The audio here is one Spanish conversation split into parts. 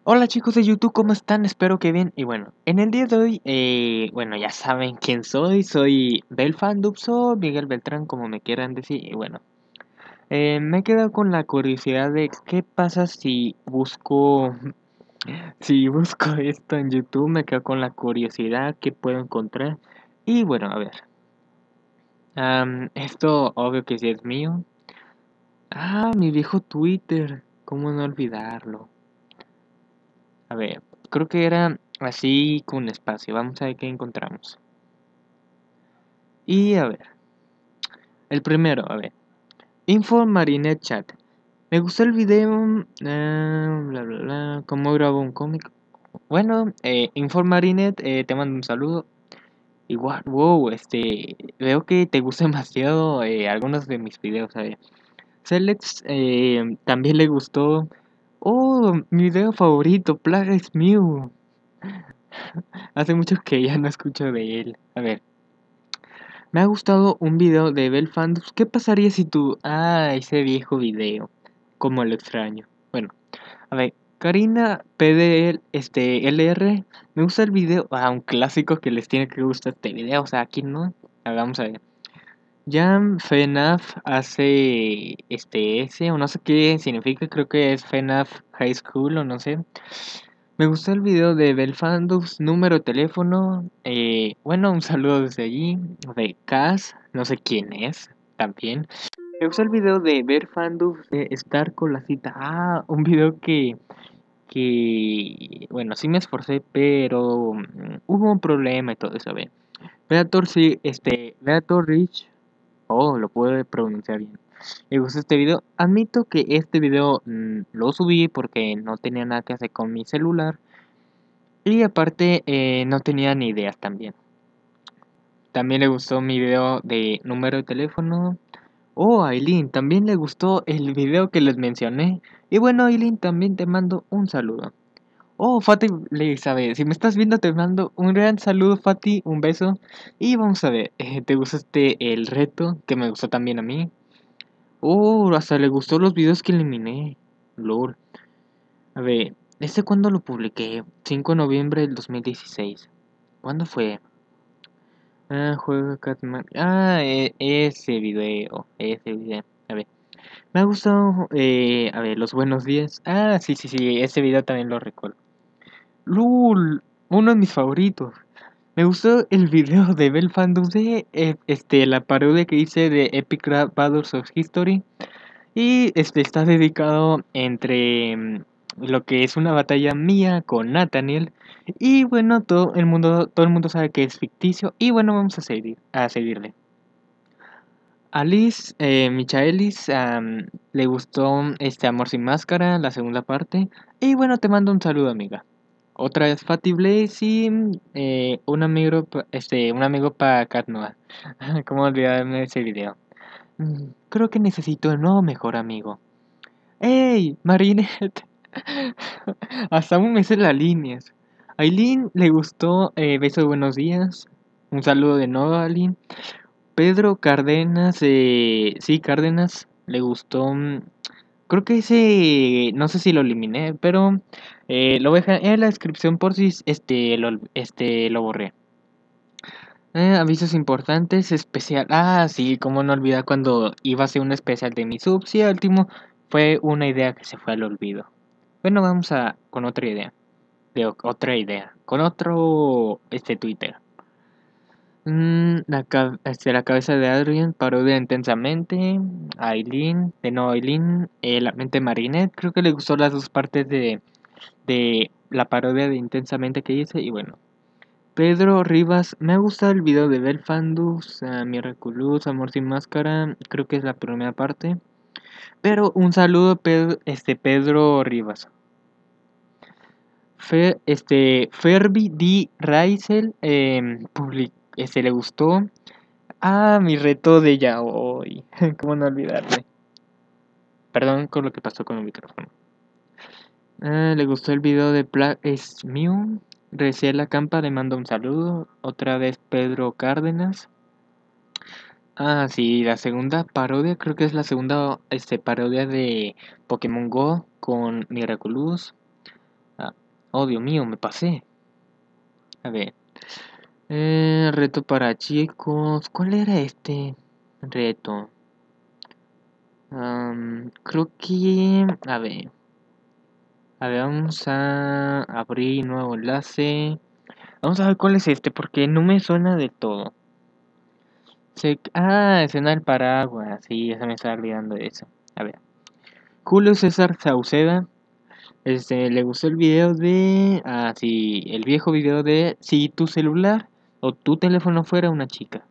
Hola chicos de YouTube, ¿cómo están? Espero que bien. Y bueno, en el día de hoy, bueno, ya saben quién soy. Soy Belfandupso, Miguel Beltrán, como me quieran decir. Y bueno, me he quedado con la curiosidad de qué pasa si busco, si busco esto en YouTube. Me quedo con la curiosidad que puedo encontrar. Y bueno, a ver, esto obvio que sí es mío. Mi viejo Twitter, ¿cómo no olvidarlo? A ver, creo que era así con espacio. Vamos a ver qué encontramos. Y a ver, el primero, a ver. Info Marinette Chat. Me gustó el video. Bla, bla, bla. ¿Cómo grabo un cómic? Bueno, Info Marinette, te mando un saludo. Igual, wow, veo que te gusta demasiado algunos de mis videos. A ver. Celex también le gustó. Oh, mi video favorito, Plaga is Mew. Hace mucho que ya no escucho de él. A ver. Me ha gustado un video de Belfandus. ¿Qué pasaría si tú... ese viejo video. Como lo extraño. Bueno, a ver. Karina PDL, LR. Me gusta el video. Un clásico que les tiene que gustar este video. O sea, aquí no. Vamos a ver. Jam FNAF hace ese o no sé qué significa, creo que es FNAF High School o no sé. Me gustó el video de Belfandus, número de teléfono. Bueno, un saludo desde allí. De Cas, no sé quién es, también. Me gustó el video de Belfandus de estar con la cita. Un video bueno, sí me esforcé, pero hubo un problema y todo eso, a ver. Veator, sí, Veator Rich. Oh, lo puedo pronunciar bien. Me gustó este video. Admito que este video lo subí porque no tenía nada que hacer con mi celular. Y aparte, no tenía ni ideas también. También le gustó mi video de número de teléfono. Oh, Aileen, también le gustó el video que les mencioné. Y bueno, Aileen, también te mando un saludo. Oh, Fati Elizabeth, si me estás viendo te mando un gran saludo, Fati, un beso. Y vamos a ver, ¿te gustó el reto? Que me gustó también a mí. Oh, hasta le gustó los videos que eliminé. Lord. A ver, cuándo lo publiqué? 5 de noviembre del 2016. ¿Cuándo fue? Juego Catman. Ese video. A ver, me ha gustado, a ver, los buenos días. Sí, sí, sí, ese video también lo recuerdo. LUL, uno de mis favoritos. Me gustó el video de Belfandus de, la parodia que hice de Epic Rap Battles of History. Y está dedicado entre lo que es una batalla mía con Nathaniel. Y bueno, todo el mundo sabe que es ficticio. Y bueno, vamos a seguirle. Alice Michaelis le gustó este Amor sin Máscara, la segunda parte. Y bueno, te mando un saludo, amiga. Otra es Fatty Blaze y un amigo para Cat Noir. ¿Cómo olvidarme de ese video? Creo que necesito un nuevo mejor amigo. ¡Ey, Marinette! Hasta aún me sé las líneas. Aileen le gustó Beso de Buenos Días. Un saludo de nuevo, Aileen. Pedro Cárdenas, sí, Cárdenas, le gustó. Creo que ese, no sé si lo eliminé, pero lo voy a dejar en la descripción por si lo borré. Avisos importantes, especial. Sí, cómo no olvidar cuando iba a hacer un especial de mi sub. Sí, el último fue una idea que se fue al olvido. Bueno, vamos con otra idea. Con otro Twitter. La cabeza de Adrian, parodia intensamente. Aileen, de nuevo Aileen, la mente Marinette. Creo que le gustó las dos partes de la parodia de intensamente que hice. Y bueno, Pedro Rivas, me ha gustado el video de Belfandus, Miraculous, Amor sin Máscara. Creo que es la primera parte. Pero un saludo, Pedro Rivas. Ferbi D. Raisel, le gustó. Mi reto de ya hoy. ¿Cómo no olvidarme? Perdón con lo que pasó con el micrófono. Le gustó el video de Black is Mew. La Campa le manda un saludo. Otra vez Pedro Cárdenas. Sí, la segunda parodia, creo que es la segunda parodia de Pokémon Go con Miraculous. Ah, oh, Dios mío, me pasé. A ver. Reto para chicos. ¿Cuál era este reto? Creo que... A ver. A ver, vamos a abrir nuevo enlace. Vamos a ver cuál es este, porque no me suena de todo. Escena del paraguas. Sí, ya se me estaba olvidando de eso. A ver. Julio César Sauceda. Le gustó el video de... Ah, sí, el viejo video de si tu celular o tu teléfono fuera una chica.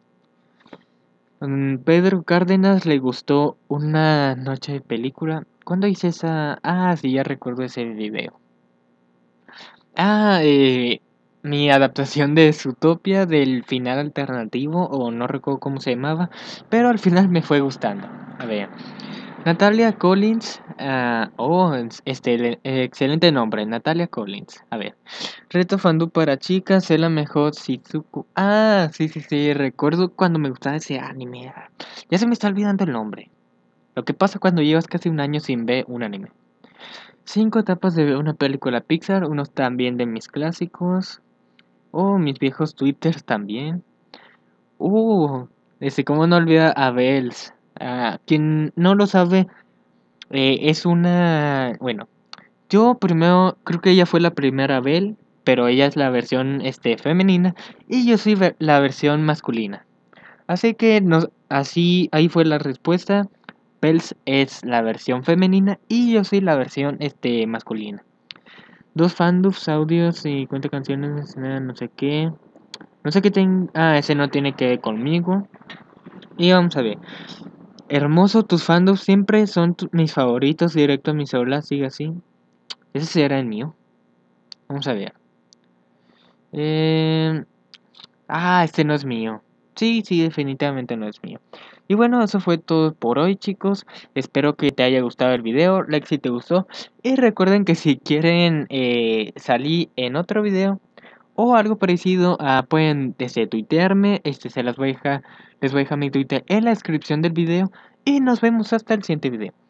Pedro Cárdenas le gustó una noche de película. ¿Cuándo hice esa? Ah, sí, ya recuerdo ese video. Ah, mi adaptación de Zootopia del final alternativo, o no recuerdo cómo se llamaba, pero al final me fue gustando. A ver. Natalia Collins, excelente nombre, Natalia Collins. A ver, reto fandú para chicas, es la mejor Shizuku. Ah, sí, sí, sí, recuerdo cuando me gustaba ese anime. Ya se me está olvidando el nombre. Lo que pasa cuando llevas casi un año sin ver un anime. 5 etapas de una película Pixar, unos también de mis clásicos. Oh, mis viejos Twitters también. Uh, cómo no olvidar a Bells. Quien no lo sabe, es una... Bueno, yo primero creo que ella fue la primera Belle, pero ella es la versión femenina y yo soy la versión masculina. Así que así ahí fue la respuesta. Bells es la versión femenina y yo soy la versión masculina. 2 fandubs, audios y cuenta canciones, no sé qué. No sé qué ese no tiene que ver conmigo. Y vamos a ver. Hermoso, tus fandoms siempre son mis favoritos. Directo a mi celular, sigue así. Ese será el mío. Vamos a ver. Eh, este no es mío. Sí, sí, definitivamente no es mío. Y bueno, eso fue todo por hoy, chicos. Espero que te haya gustado el video. Like si te gustó. Y recuerden que si quieren salir en otro video o algo parecido, pueden tuitearme. Se las voy a dejar, les voy a dejar mi Twitter en la descripción del video. Y nos vemos hasta el siguiente video.